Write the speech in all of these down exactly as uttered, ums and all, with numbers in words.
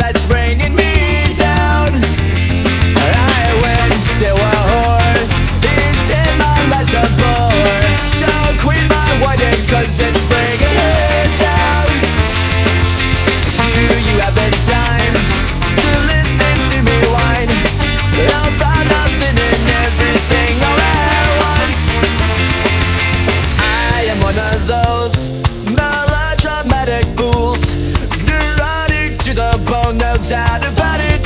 that's bringing me down. I went to a whore, he said my life's a bore. Don't quit my wedding cause it's bringing her down. Do you have the time to listen to me whine about nothing and everything all at once? I am one of those melodramatic fools, neurotic to the bone, no doubt about it.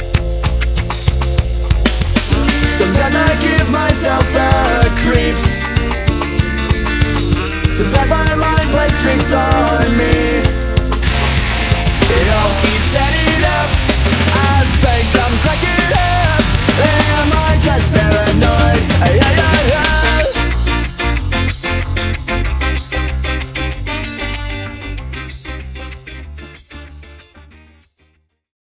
Sometimes I give myself the creeps, sometimes my mind plays tricks on me. It all keeps adding up, I think I'm cracking up. Am I just